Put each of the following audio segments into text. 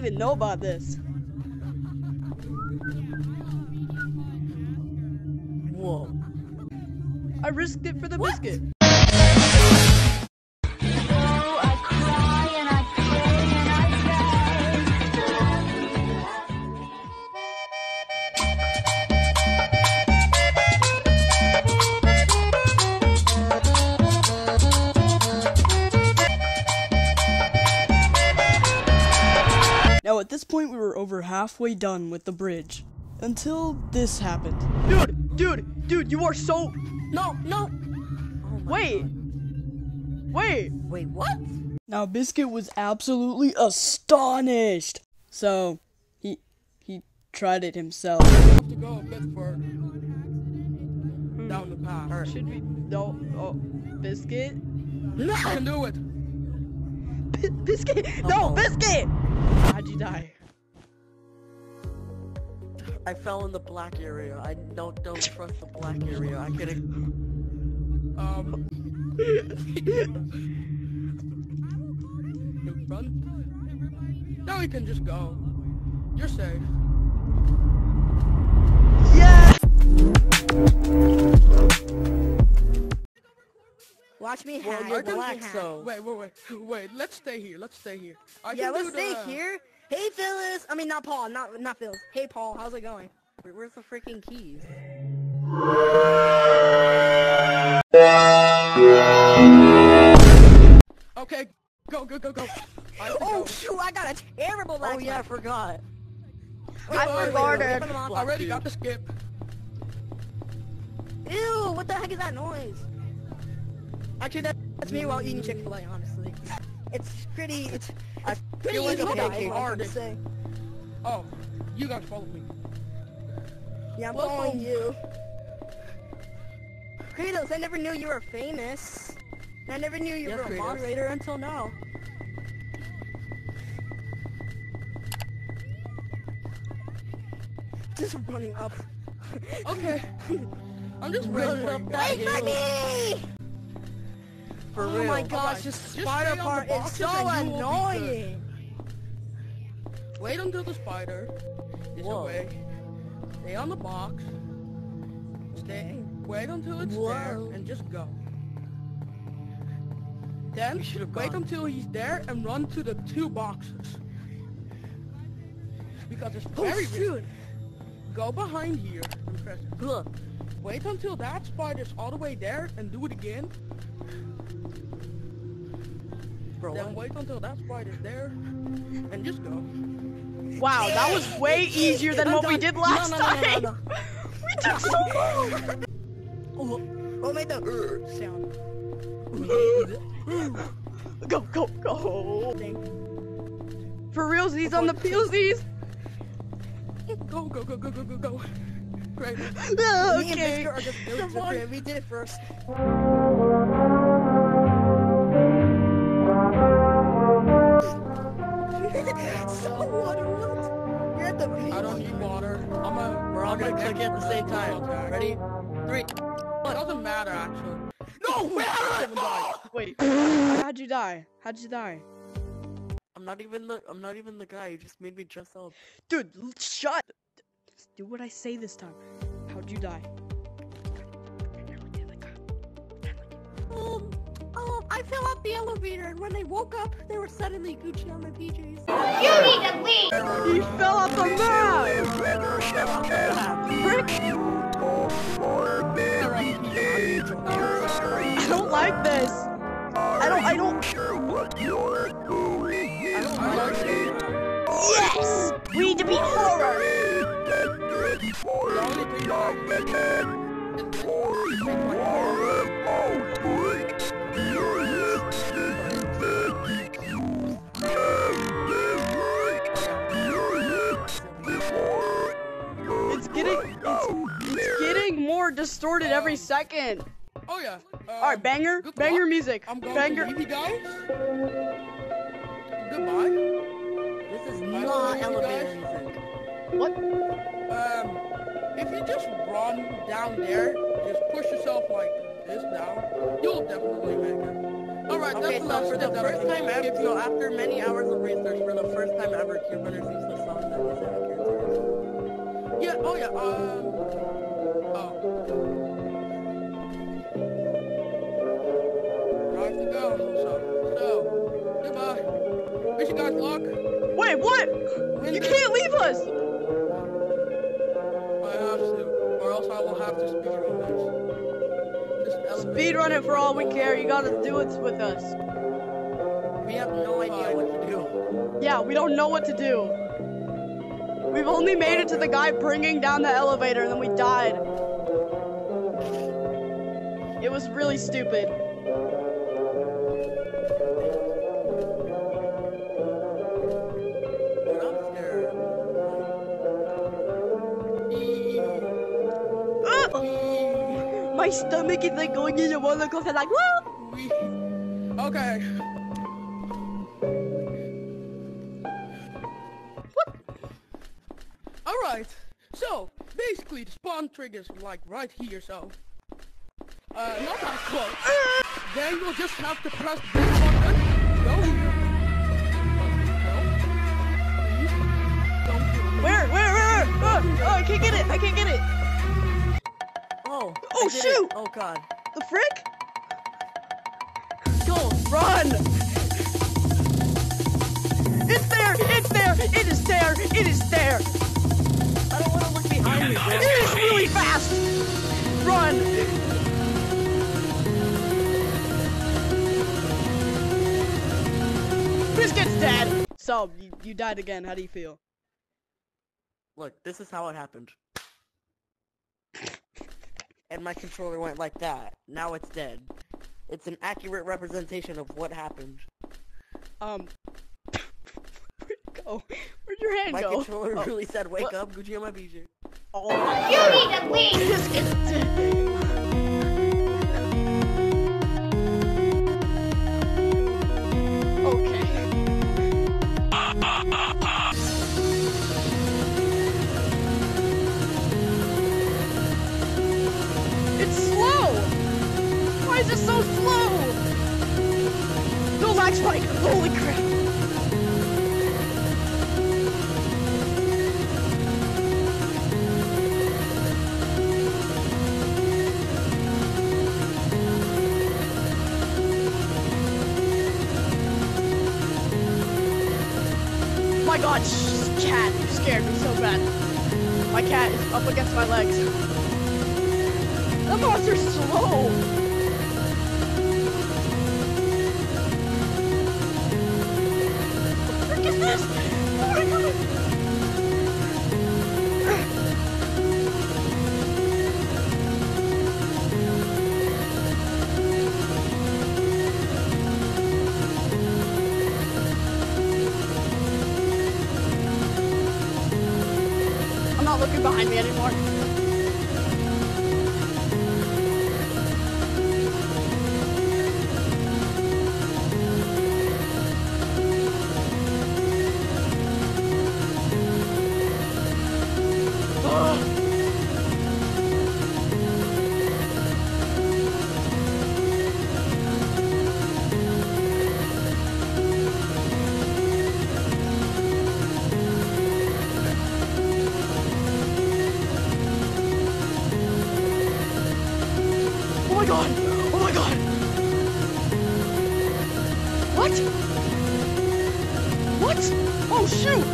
even know about this. Whoa. I risked it for the biscuit. Now at this point we were over halfway done with the bridge. Until this happened. Dude, you are so... No! Oh Wait, what? Now Biscuit was absolutely astonished. So, he tried it himself. We have to go a bit further. Down the path. Should we... No, oh, Biscuit? No! I can do it! Biscuit! No, Biscuit! How'd you die? I fell in the black area. I don't trust the black area. I couldn't. Run. Now we can just go. You're safe. Yeah! Watch me Well, hack. you're Watch black, me hack. so. Wait. Let's stay here. Yeah, let's stay here. Hey, Phyllis. I mean, not Paul. Not Phyllis. Hey, Paul. How's it going? Where's the freaking keys? Okay, go. Oh, shoot. I got a terrible lag. Oh yeah, I forgot. I forgot it. I already got the skip. Ew, what the heck is that noise? Actually, that's me while eating Chick-fil-A, honestly. It's pretty I pretty feel like easy a to die, pancake. hard to say. Oh, you guys follow me. Yeah, I'm Well, following you. Kratos, I never knew you were famous. I never knew you Yes, were a Kratos. moderator until now. Just running up. Okay. I'm just running up that Wait for me! For Oh real. my gosh, Alright, this just spider stay on part the is boxes so and you will be annoying. Wait until the spider is Whoa. away. Stay on the box. Wait until it's Whoa. there and just go. Then should've wait gone. until he's there and run to the 2 boxes. Because it's Oh very risky. shoot! Go behind here and press it. Look. Wait until that spider's all the way there and do it again. Bro, Then wait until that spider's there and just go. Wow, that was way easier than what we did last time. No. We took so long. Oh, made the sound. Go. For realsies on the peelsies. Go. Great. Me and Okay. Biscuit are just doing it. Okay, we did it first. So what? You're at the beach. I don't need water. We're all gonna click at the same time. Ready? 3. It doesn't matter actually. No! Wait! Wait, how'd you die? I'm not even the guy. You just made me dress up. Dude, shut. Just do what I say this time. How'd you die? I fell out the elevator, and when I woke up, they were suddenly Gucci on my PJs. He fell off the map! Frick! I don't like this. I don't. Yes! We need to be horror! It's getting more distorted every second. Oh yeah. Alright, banger music. I'm going Banger. to leave you guys. Goodbye. This is not elevator music. What? If you just run down there, just push yourself like this down, you'll definitely make it. Alright, Okay, that's so enough for the stuff that first I time can ever, give so you. after many hours of research, for the first time ever, you're gonna use the song that is accurate. Yeah, oh yeah, I have to go, so, goodbye. Wish you guys luck. Wait, what? You can't leave us! I have to, or else I will have to speedrun this. This elevator Speedrun it is for all we long. care. You gotta do it with us. We have no idea what to do. Yeah, we don't know what to do. We've only made it to the guy bringing down the elevator, and then we died. It was really stupid. Dude, I'm scared. My stomach is like going in a roller coaster, like woo! Okay. Alright, so basically the spawn triggers like right here, so not that close. Then you'll just have to press this button. Go here. No. Please. Don't kill me. Where? Oh, I can't get it. I can't get it. Oh, Oh, I did shoot! it. Oh god. The frick? Go, run! It's there! It's there! It is there! It is there! I don't want to look behind me, bro. It is really fast! Run! Biscuit's dead! So, you died again. How do you feel? Look, this is how it happened. And my controller went like that. Now it's dead. It's an accurate representation of what happened. Where'd it go? Where'd your hand My go? controller Oh. really said, wake What? up, Gucci on my BJ. Oh. You need to leave! Biscuit's dead. Okay. It's slow! Why is it so slow? No lag spike! Holy crap! My god, cat, you scared me so bad. My cat is up against my legs. The monster's slow! What the frick is this? Oh my god! I'm not looking behind me anymore. Oh my god! Oh my god! What? What? Oh shoot!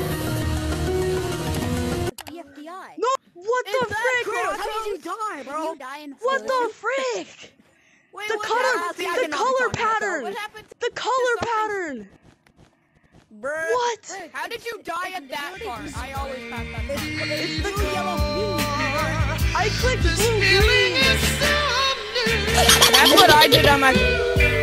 The FBI. No! What the frick? Kratos, how did you die, bro? You die in What Florida. the frick? Wait, The what color, happened? See, I the did not color talk myself. pattern! What happened? The color pattern! Bruh. What? How did you die at that part? I always pass that. It's the Blue, yellow, I clicked blue green! That's what I did on my.